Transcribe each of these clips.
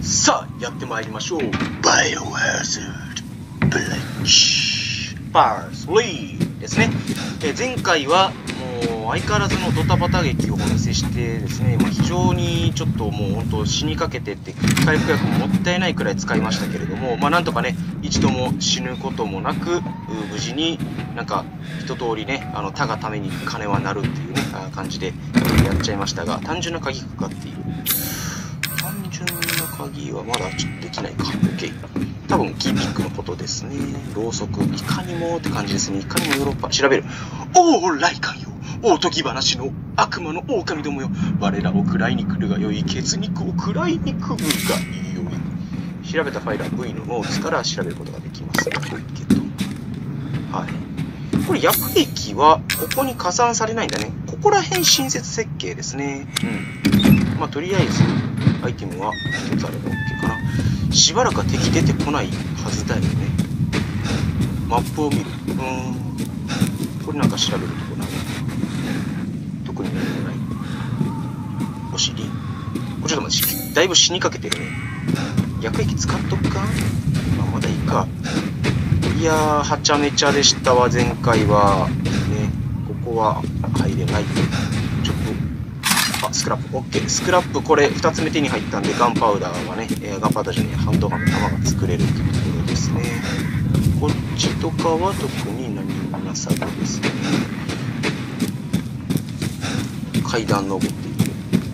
さあやってまいりましょう。バイオハザードブレッジパース3ですね。前回はもう相変わらずのドタバタ劇をお見せしてですね、非常にちょっともう本当死にかけてって回復薬ももったいないくらい使いましたけれども、なんとかね一度も死ぬこともなく無事になんか一通りね他がために金はなるっていうね感じでやっちゃいましたが、単純な鍵かかっている。単純な鍵はまだちょっとできないか。OK。多分キーピックのことですね。ろうそく。いかにもって感じですね。いかにもヨーロッパ。調べる。おお、来館よ。おとぎ話の悪魔の狼どもよ。我らを食らいに来るがよい。血肉を食らいに来るがよい。調べたファイルは V のノーツから調べることができます。はい。これ薬液はここに加算されないんだね。ここら辺親切設計ですね。とりあえずアイテムは1つあれば OK かな。しばらくは敵出てこないはずだよね。マップを見る。これなんか調べるとこない。特に何もない。お尻。これちょっと待って、だいぶ死にかけてるね。薬液使っとくか？まだいいか。いやー、はちゃめちゃでしたわ、前回は。ね、ここは入れない。ちょっと。スクラップ OK。スクラップこれ2つ目手に入ったんでガンパウダーはね、ガンパウダーじゃねえ、ハンドガンの弾が作れるっていうところですね。こっちとかは特に何もなさそうですね。階段登っている。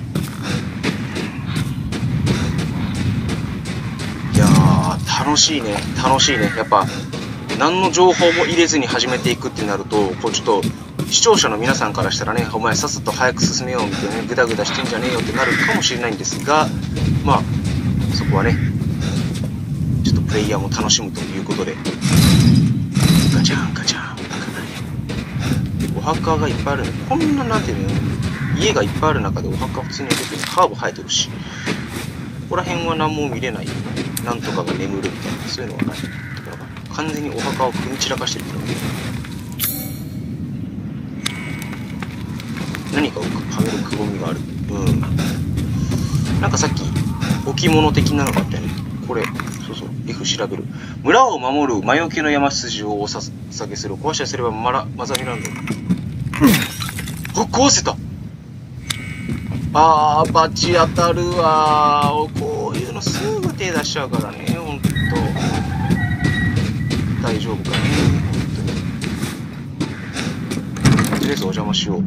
いやー楽しいね楽しいね。やっぱ何の情報も入れずに始めていくってなるとこうちょっと視聴者の皆さんからしたらね、お前さっさと早く進めようみたいなね、グダグダしてんじゃねえよってなるかもしれないんですが、そこはね、ちょっとプレイヤーも楽しむということで、ガチャンガチャン、お墓がいっぱいあるね。こんななんていうの、家がいっぱいある中でお墓普通に出てる、ハーブ生えてるし、ここら辺は何も見れない、なんとかが眠るみたいな、そういうのはない。完全にお墓を踏み散らかしてるけどね。何かをはめるくぼみがある。なんかさっき置物的なのがあったよね。これ、そうそう、F 調べる。村を守る魔除けの山筋をお捧げする。壊したりすればマザミランド。壊せた。バチ当たるわー。こういうのすぐ手出しちゃうからね、ほんと。大丈夫かね、ほんとに。とりあえずお邪魔しよう。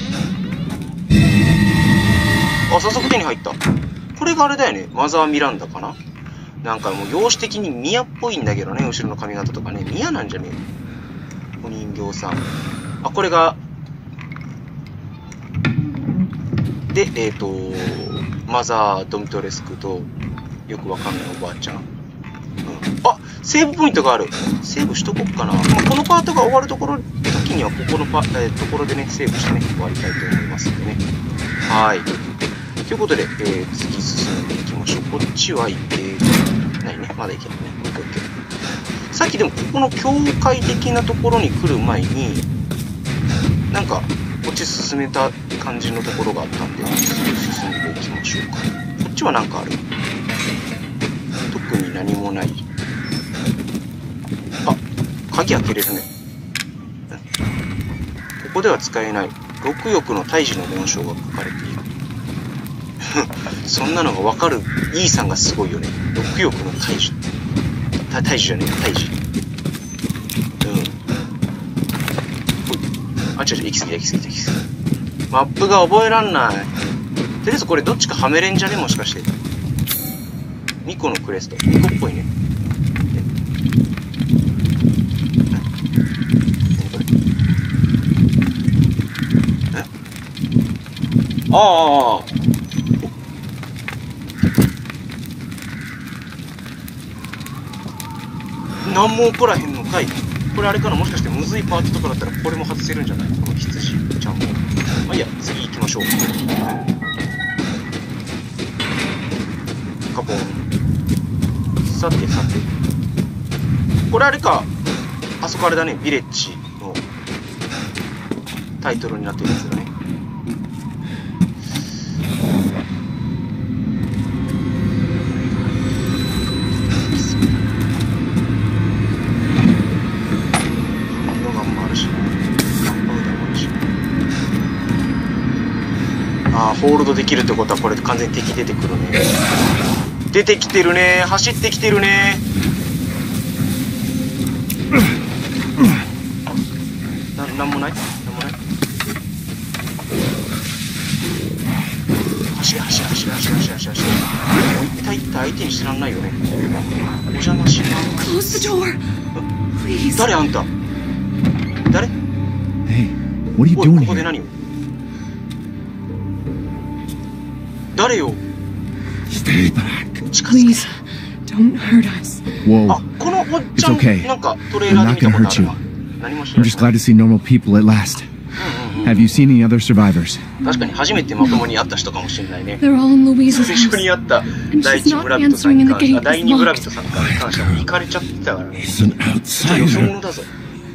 早速手に入った。これがあれだよね。マザーミランダかな。なんかもう容姿的にミヤっぽいんだけどね。後ろの髪型とかね。ミヤなんじゃねえ。お人形さん。これが。で、マザー・ドミトレスクと、よくわかんないおばあちゃん。セーブポイントがある。セーブしとこっかな。このパートが終わるところ、時にはここのところでね、セーブしてね、終わりたいと思いますんでね。はい。ということで、次進んでいきましょう。こっちは行けないね。まだ行けないね。さっきでもここの教会的なところに来る前に、なんか、こっち進めた感じのところがあったんで、進んでいきましょうか。こっちはなんかある。特に何もない。鍵開けれるね。ここでは使えない。六翼の胎児の紋章が書かれている。そんなのがわかる E さんがすごいよね。六翼の胎児。胎児じゃねえ、胎児。違う、行き過ぎた。マップが覚えらんない。とりあえずこれどっちかはめれんじゃねもしかして。ミコのクレスト。ミコっぽいね。何も起こらへんのかい。これあれかな、もしかしてむずいパーツとかだったらこれも外せるんじゃない？この羊ちゃんも。いいや、次行きましょう。カポン。さて。これあれか。あそこあれだね、ヴィレッジのタイトルになってるやつだね。 ホールドできるってことはこれ完全に敵出てくるね。出てきてるね。走ってきてるね。なんもない。走れ。いった相手にしてらんないよね。お邪魔します。誰あんた。誰。 What are you おい、 doing ここで here? 何を。誰よ。 Stay back. 近づく。 Please, don't hurt us. あ、 Whoa. このおっちゃん、 It's okay. なんかトレーラーで見たことあるわ。何もしな I'm い。 just glad to see normal people at last. Have you seen any other survivors? 確かに初めてまともに会った人かもしれないね。 They're all in Louisa's 最 house. 初に会った第一村人さんに関して、第二村人さんに関しては行かれちゃってたからね。 He's an ちょっとよそ outsider. 者だぞ。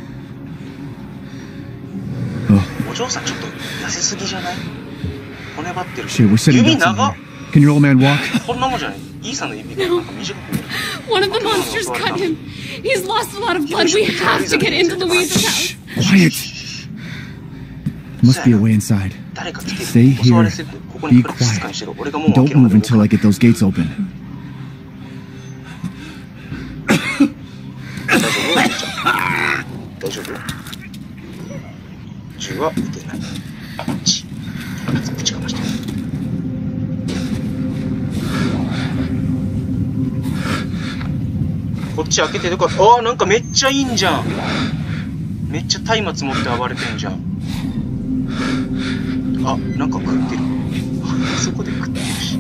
Oh, お嬢さんちょっと痩せすぎじゃない？骨張ってる。 shit, we're sitting 指 ducks in 長っ。 here. Can your old man walk? こんなもんじゃない。イーさんの指がなんか短く見える。 One of the monsters cut him. He's lost a lot of blood. We have to get into Louisa's house. Quiet. Must be a way inside. 誰か来てる。 Stay 襲わ here. れてる。ここに Be 来る静かにしろ。俺がもう Don't move until I get those gates open. 大丈夫？銃は撃てない。ぶちかまして。こっち開けてどこか。ああ、なんかめっちゃいいんじゃん。めっちゃ松明持って暴れてんじゃん。あ、なんか食ってる。あそこで食ってるし。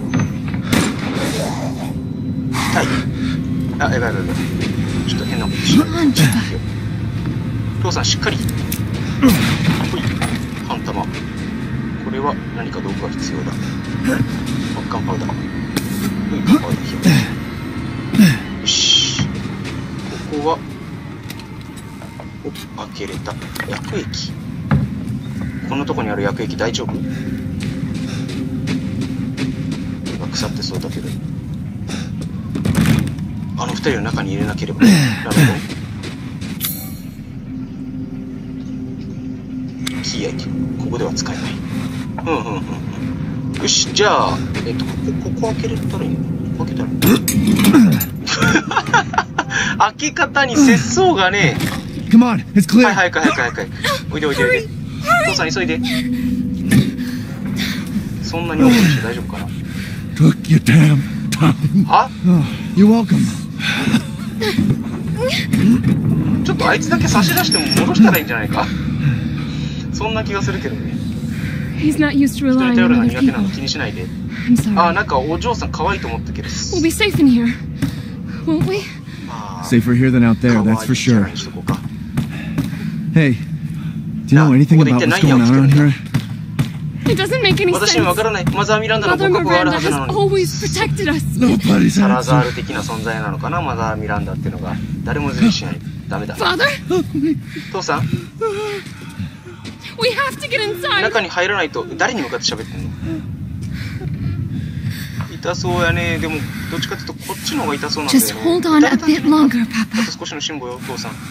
痛い。あ、やばい。ちょっと変なことしない。父さんしっかり。ほい。半玉。これは何か道具が必要だ。ガンパウダー。ほい、ガンパウダー。よし。ここは。お、開けれた。薬液。このとこにある薬液大丈夫？今腐ってそうだけど。あの二人を中に入れなければ。なるほど。キーアイテム。ここでは使えない。よし、じゃあ、ここ開けれたらいいの？ここ開けたらいいの？開け方に節操がね。 Come on, it's clear. はい。おいで。父さん急いで。そんなに重いし大丈夫かな。 Took your damn time. は？ Oh, you're welcome. ちょっとあいつだけ差し出しても戻したらいいんじゃないか。そんな気がするけどね。 He's not used to 人に relying 頼る on の other 苦手な people. の気にしないで。 I'm sorry. あ、なんかお嬢さん可愛いと思ったけど。 We'll be safe in here, won't we? Safer here than out there, that's for sure. Hey, do you know anything about what's going on around here? It doesn't make any 私にわ sense. からない。マザー・ミランダの Mother 母国がある Miranda はず has なのに。 always protected us. Nobody's サラザー answer. ル的な存在なのかな、マザー・ミランダっていうのが。誰もずりしない。ダメだ。 Father, 父さん、 we have to get inside. 中に入らないと。誰に向かって喋ってんの？痛そうやね。でもどっちかっていうとこっちの方が痛そうなんだよね。 Just hold on a bit longer, あ Papa. と少しの辛抱よ、父さん。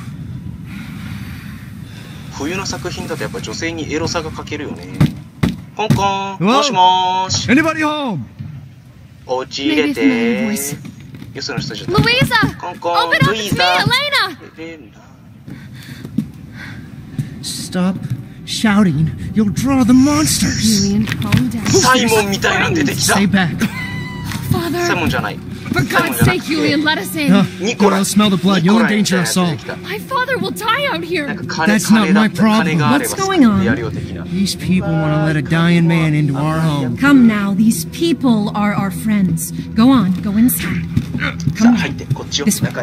冬の作品だとやっぱ女性にエロさが欠けるよね。コンコン、もしもーし。 Anybody home? お家入れ Maybe て it's my voice. よその人じゃ Louisa, コンコン、 open up, ルイ it's ー me, ザ Elena. レナ。 Stop shouting. You'll draw the monsters. Julian, calm down. サイモンみたいなん出てきた。 Stay back. サイ Father, モンじゃない。 for God's sake, Julian, let us in. You'll smell the blood. You'll endanger us all. My father will die out なん here. か金 That's not 金だ my ったら金があれば problem. What's going on? やるよ的な。 These people want to let a dying man into our home. Come now, these people are our friends. Go on, go inside. さあ入ってこっちよ This way. 中へ。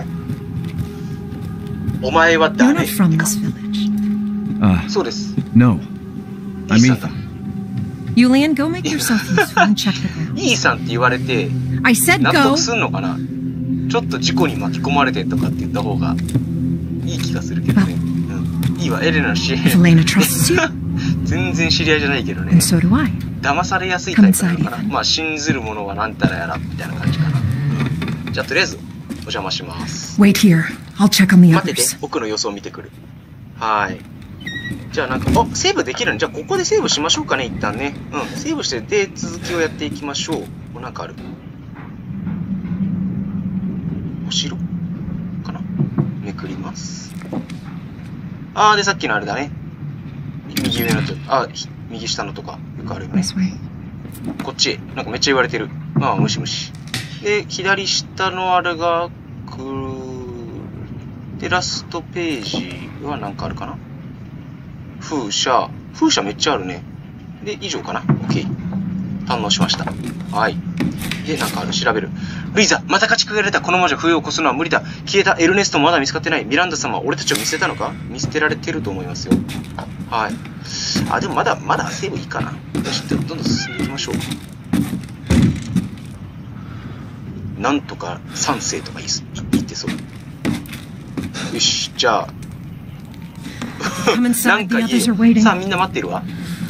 お前は You're 誰？ not from this village. そうです。 No. イー I'm さんだ。 Ethan. Yulian, go make yourself useful and check the ground. イーさんって言われて I said 納 go. 得すんのかな。ちょっと事故に巻き込まれてとかって言った方がいい気がするけどね。うん。いいわ、エレナの知り合 If い。 Elena trusts you, 全然知り合いじゃないけどね and。so do I. 騙されやすいタイプなのか Come な。 inside, Ethan. まあ信ずるものはなんたらやらみたいな感じかな。うん。じゃあとりあえずお邪魔します。 Wait here. I'll check on the 待ってて others.、 奥の様子を見てくる。はい。 じゃあなんか、あ、セーブできるんじゃあここでセーブしましょうかね、一旦ね。うん、セーブして、で、続きをやっていきましょう。なんかある。お城かな、めくります。あー、で、さっきのあれだね。右上のと、あ、右下のとか、よくあるよね。こっち、なんかめっちゃ言われてる。まあ、ムシムシ。で、左下のあれが、で、ラストページはなんかあるかな。風車めっちゃあるね。で、以上かな。OK。堪能しました。はい。で、なんかある。調べる。ルイザ、また家畜が出た。この魔女、冬を越すのは無理だ。消えたエルネストまだ見つかってない。ミランダ様、俺たちを見捨てたのか？見捨てられてると思いますよ。はい。あ、でもまだセーブいいかな。よし、どんどん進んでいきましょう。なんとか3世とか言ってそう。よし、じゃあ。なんか言え。さあ、みんな待ってるわ。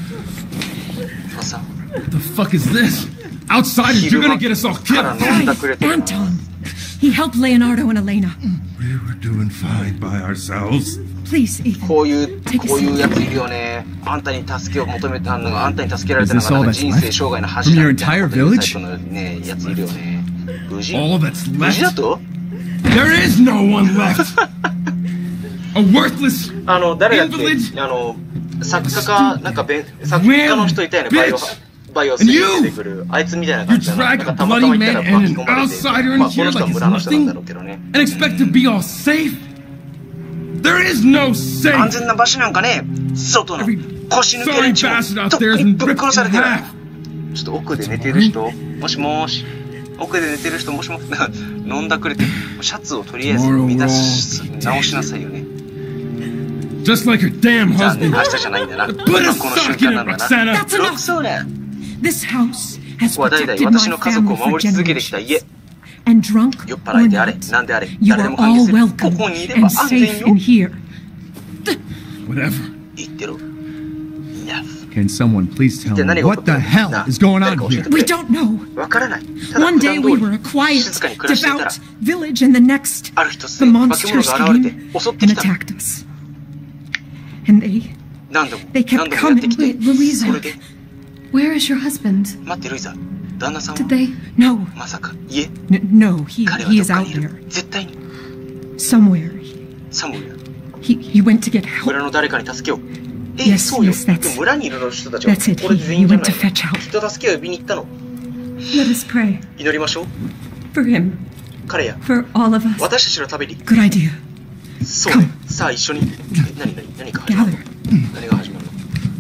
さあ。 What the fuck is this? Outsiders, you're gonna get us all killed. Anton. He helped Leonardo and Elena. We were doing fine by ourselves. Please, Ethan. こういうやついるよね。あんたに助けを求めたのが、あんたに助けられたのがなんか人生生涯の恥だみたいなタイプのね、やついるよね。無事だと There is no one left. A worthless 誰だっけ作家か、なんか作家の人いたよね、バイオスに出てくる。あいつみたいな感じだな。なんかたまたま行ったら巻き込まれて。まあ、この人は村の人なんだろうけどね。 And expect to be all safe? There is no safe. 安全な場所なんかね、外の腰抜け連中とぶっ殺されてる。ちょっと奥で寝てる人、もしもし。奥で寝てる人、もしも飲んだくれて、シャツをとりあえず直しなさいよね。 Just like her damn husband. 明日じゃないんだな。この瞬間なんだな。ロクソーナ。ここは代々私の家族を守り続けてきた家。酔っ払いであれ、なんであれ、誰でも関係する。ここにいれば安全よ。 Whatever. 言ってろ。 Can someone please tell me what the hell is going on here? We don't know. わからない。 One day we were a quiet, devout village, and the next, the monsters came and attacked us. And they kept coming. Louisa, where is your husband? 待って、ルイザ。旦那さんは Did they? No. まさか、家 No, he 彼はど is っか out にいる。 there. 絶対に。 Somewhere. サムウェア。 He went to get help. 村の誰かに助けを。 Yes, そうよ。 yes, that's- でも村にいる人たちは That's it. これで全員じゃない He went to fetch help. きっと助けを呼びに行ったの。 Let us pray 祈りましょう。 for him, 彼や for all of us. 私たちのために。 Good idea. そうね。さあ一緒に。何か始まるの？ Gather. 何が始まるの？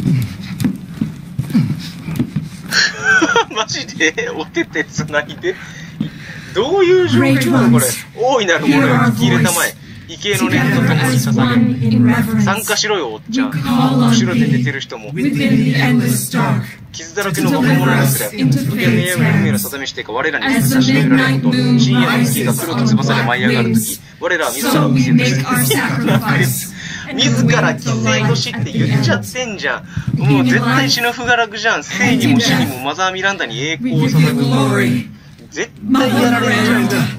マジでお手手つないで。どういう状況なのこれ。大いなるものを聞き入れたまえ。畏敬の念とともに捧げる。参加しろよ、おっちゃん。後ろで寝てる人も。傷だらけの若者ですら、無限の闇の海の定めしてか我らに差し伸べられること。深夜の月が黒と翼で舞い上がるとき、我らは自らを犠牲として。自ら犠牲としって言っちゃってんじゃん。もう絶対死の不堕落じゃん。生にも死にもマザー・ミランダに栄光を捧ぐ。絶対やられるじゃん。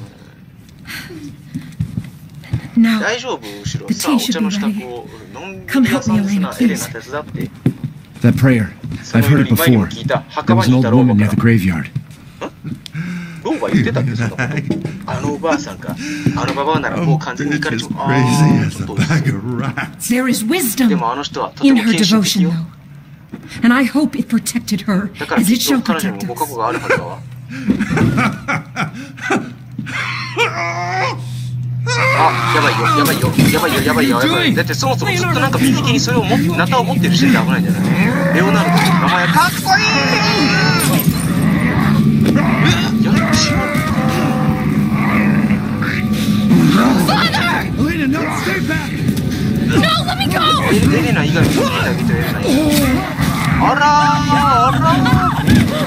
大丈夫後ろ。さあ、お茶の支度をのんびり屋さんですな。エレナ手伝って。 That prayer, I've heard it before. There was an old woman near the graveyard. 老婆言ってたっけそんなこと。あのおばあさんか。あのババアならもう完全に行かれちゃう。ああ、ちょっと。 There is wisdom でもあの人はとて in も her 献身的 devotion, よ。 though. And I hope it protected her だから as き it っ shall と彼女に protect もご加護 us. があるはずだわ。あ、やばいよ、やばいよ、やばいよ、やばいよ、やばいよ。だってそもそもずっとなんか右手にそれをナタを持ってる時点で危ないんだよね。レオナルド、名前かっこいい。やっちまった。 Elena, no, stay back! No, let me go! エレナ以外に助けてあげてエレナ。あらー、あらー。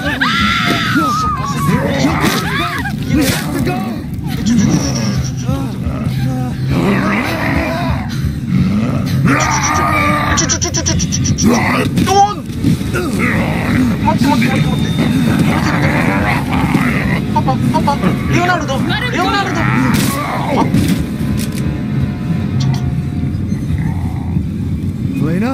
パパ、レオナルド、レオナルド。 Elena?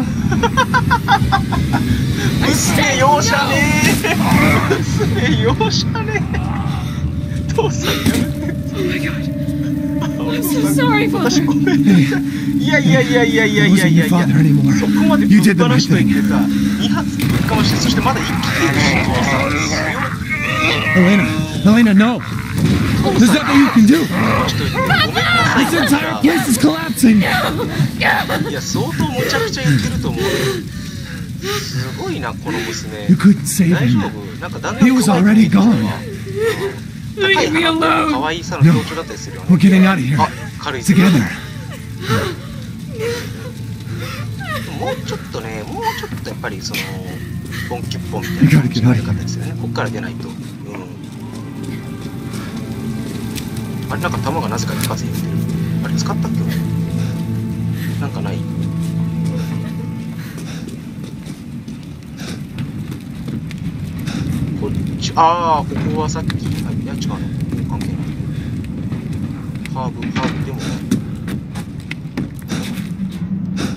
娘容赦ねえ。娘容赦ねえ。父さんやめて。 Oh my god. I'm so sorry, Father. ごめんなさい。いやいやいやいやいやいやいやいや。そこまでぶっ放しといてさ、2発ぶっかまして、そしてまだ生きてるし。 Elena, no! There's nothing you can do! ごめんなさい。 This entire place is collapsing! いや、相当むちゃくちゃ言ってると思う。すごいな、この娘。 You couldn't save 大丈 him. 夫？なんかだんだん He was already gone. 高い鼻と可愛さの象徴だったりするよね。 We're getting out of here. あ、軽い Together. もうちょっとね、もうちょっとやっぱりそのポンキュッポンみたいな感じのやり方ですよね。こっから出ないと。あれなんか弾がなぜか一発入れてる。あれ使ったっけ？なんかない？こっち、ああ、ここはさっき、いや違うの、関係ない。ハーブでもない。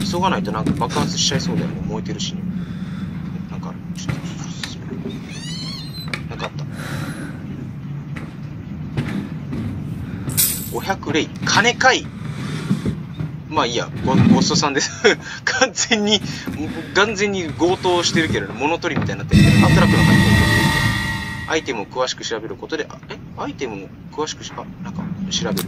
急がないとなんか爆発しちゃいそうだよね。燃えてるしね。なんかある。ちょっとなんかあった。500レイ。金かい。まあいいや、ごちそうさんです。完全に強盗してるけど、物取りみたいになってるけど、トラックの鍵を取ってアイテムを詳しく調べることで、アイテムを詳しくなんか調べる。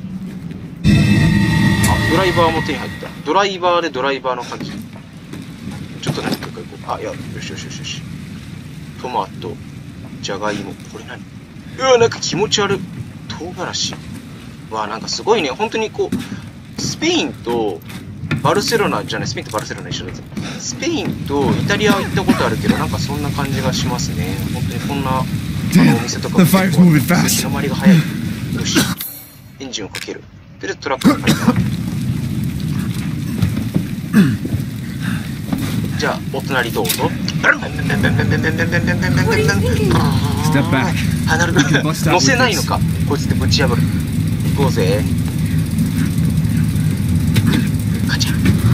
ドライバーも手に入った。ドライバーでドライバーの鍵。ちょっと何か行こう。いや、よしよしよしよし。トマト、じゃがいも。これ何？うわ、なんか気持ち悪い。唐辛子。わあ、なんかすごいね。本当にこう、スペインとバルセロナじゃない、スペインとバルセロナ一緒だぜ。スペインとイタリアは行ったことあるけど、なんかそんな感じがしますね。本当にこんなお店とかも結構広まりが早い。よし。エンジンをかける。で、トラックが入った。じゃあ、お隣どうぞ。乗せないのか。こいつでぶち破る。行こうぜ。カチャ。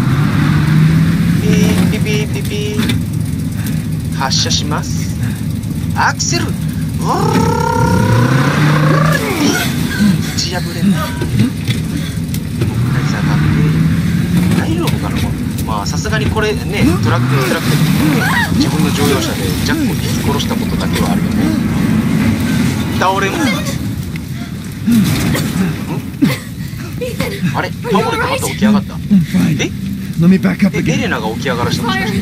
ピーピーピーピー。発射します。アクセル。ぶち破れない。大丈夫かな。まあさすがにこれね、トラックで、自分の乗用車でジャックを引き殺したことだけはあるよね。倒れも。あれ、倒れてまた起き上がった。エレナが起き上がらしたもしかして。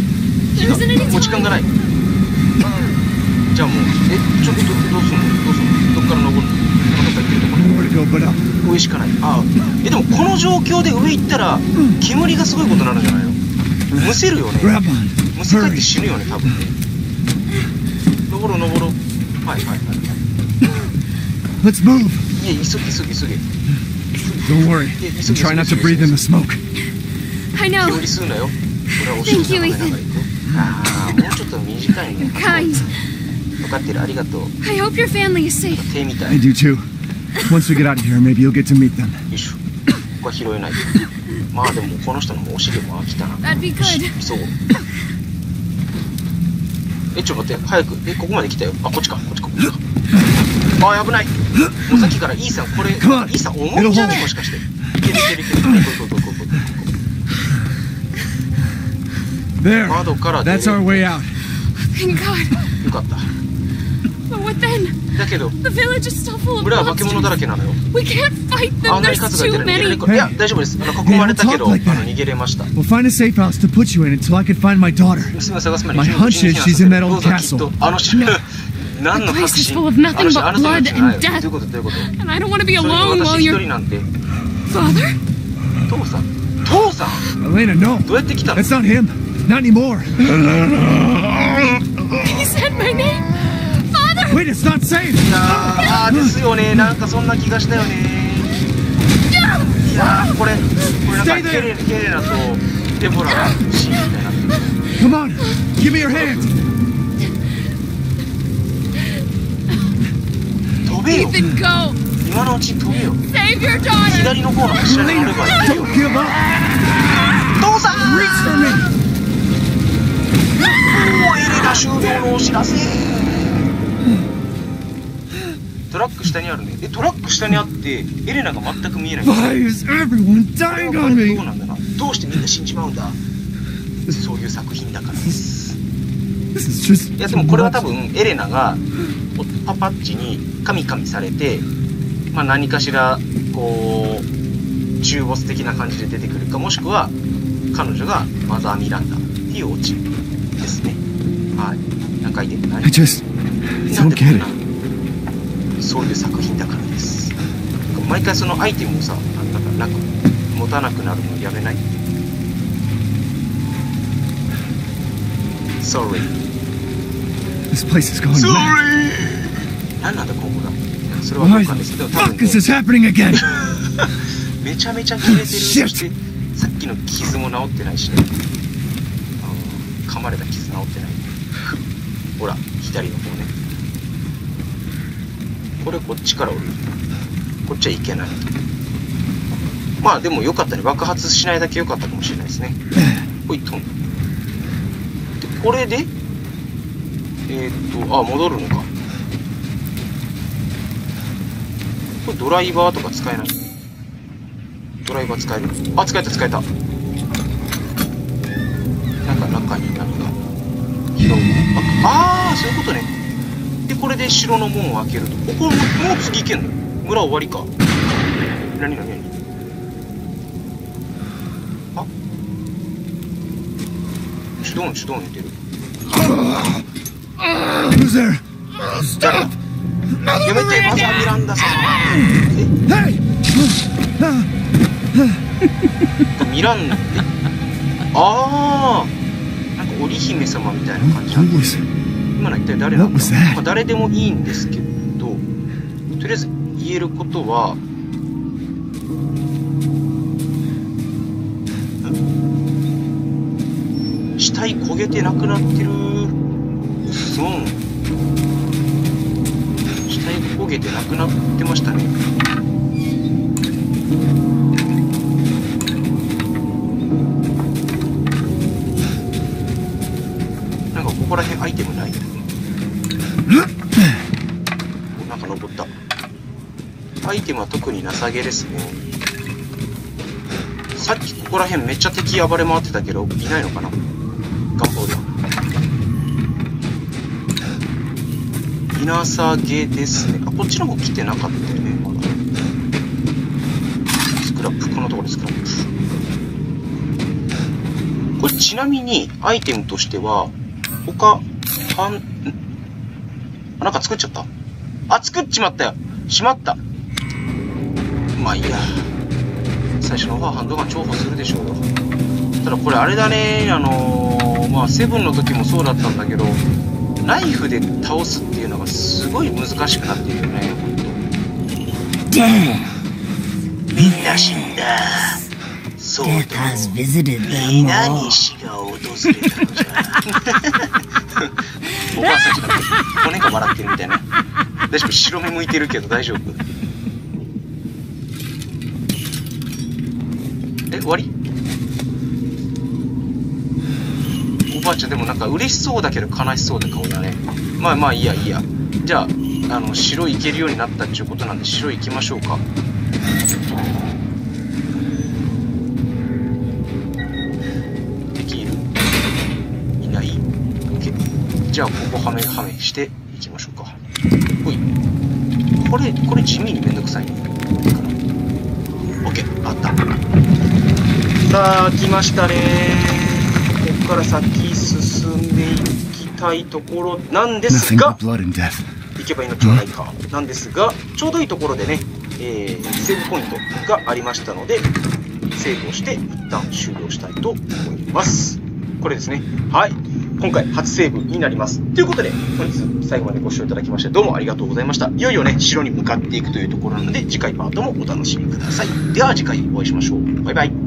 もう時間がない。じゃあもう、ちょっとどうすんの？どっから登るの？上しかない。でもこの状況で上行ったら煙がすごいことになるんじゃないの？むせるよね。むせ返って死ぬよね、多分ね。登ろう。はい。 Let's move. いや、急げ。 Don't worry. Try not to breathe in the smoke. I know. 煙吸うなよ。これはお尻を舐めながら行こう。もうちょっと短いね。分かってる、ありがとう。 I hope your family is safe. 手みたい。 I do too. Once we get out of here, maybe you'll get to meet them. よいしょ。ここは拾えない。まあでもこの人のお尻も飽きたな。 That'd be good. そう。ちょっと待って、早く。ここまで来たよ。こっちか。危ない。もうさっきからイーさん、これ、イーさん重いんじゃない？もしかして。いける。 There. 窓から出る。 That's our way out. Thank God. よかった。 But what then? だけど、 The village is still full of 村は化け物だらけなのよ。 We can't fight them. あんなに There's 数がいて too る。逃げれ many. いや、大丈夫です。囲まれたけど、逃げれました。 We'll find a safe house to put you in until I can find my daughter. 娘を探す前に My hunch is she's in that old castle. 何の The 隠 place is し？ full of nothing but あの人 blood じゃない and よ。 death. どういうこと？ And I don't want to be それで alone 私 while 一 you're... 人なんて。 Father? 父さん。 Elena, no. どうやって来たの？ That's not him. Not anymore. He said my name. Father! Wait, it's not safe. ですよね。なんかそんな気がしたよね。いやー、これなんかケレナとデボラがシーンみたいになってる。 Come on, give me your hand. 飛べよ。 Ethan, go! 今のうちに飛べよ。 Save your daughter! 左の方の柱に乗ればいいよ。 Don't give up. 父さんおー、エレナ終了のお知らせ。トラック下にあるね。トラック下にあってエレナが全く見えない。 Why is everyone dying on me? どうなんだな。どうしてみんな死んじまうんだ。そういう作品だからです。いやでもこれは多分エレナがパパッチにカミカミされて、まあ何かしらこう中ボス的な感じで出てくるか、もしくは彼女がマザー・ミランダっていうオチですね。はい。なんか言ってない。 I just don't get it. そういう作品だからです。毎回そのアイテムをさ、なんか持たなくなるのやめない？ Sorry. This place is going Sorry. mad. 何なんだ今後が。それは分かんないですけど、多分、 Fuck is this happening again? めちゃめちゃ切れてる。そしてさっきの傷も治ってないしね。噛まれた傷治ってない。ほら左の方ね。これこっちから降りる。こっちはいけない。まあでもよかったね。爆発しないだけよかったかもしれないですね。ほいとん。でこれで戻るのか。これドライバーとか使えない。ドライバー使える？あ、使えた使えた。なんか中に何が拾う。ああ、そういうことね。でこれで城の門を開けると。ここもう次行けんの？村終わりか。何あ、手動言ってる。 Who's there? 誰だ？やめて、マザー・ミランダさん。ミランダ、なんか織姫様みたいな感じなんです。今のは一体誰なんだ？まあ、誰でもいいんですけど、とりあえず言えることは、死体焦げてなくなってる。死体焦げてなくなってましたね。なんかここら辺アイテムない？なんか登った。アイテムは特になさげですね。さっきここら辺めっちゃ敵暴れ回ってたけどいないのかな。ガンポーでいなさげですね。こっちの方来てなかったよね、まだ。スクラップ、このところでスクラップ。これちなみにアイテムとしてはなんか作っちゃった。作っちまったよ。しまった。まあいいや。最初の方はハンドガン重宝するでしょうよ。ただこれあれだね、まあセブンの時もそうだったんだけど、ナイフで倒すっていうのがすごい難しくなっているよね、ほんと。みんな死んだ。そうだ。皆に死が訪れたのじゃ。おばあさんじゃなくて、骨が笑ってるみたいな。大丈夫？白目向いてるけど大丈夫？終わり？おばあちゃんでもなんか嬉しそうだけど悲しそうな顔だね。まあいいや。じゃあ城行けるようになったっていうことなんで城行きましょうか。敵いる？いない？ OK。じゃあここはめしていきましょうか。ほい。これ地味にめんどくさいね。OK。あった。さあ来ましたね。ここから先進んでいきたいところなんですが、行けば命はないかなんですが、ちょうどいいところでね、セーブポイントがありましたので、セーブをして一旦終了したいと思います。これですね。はい。今回初セーブになります。ということで、本日最後までご視聴いただきましてどうもありがとうございました。いよいよね、城に向かっていくというところなので、次回パートもお楽しみください。では次回お会いしましょう。バイバイ。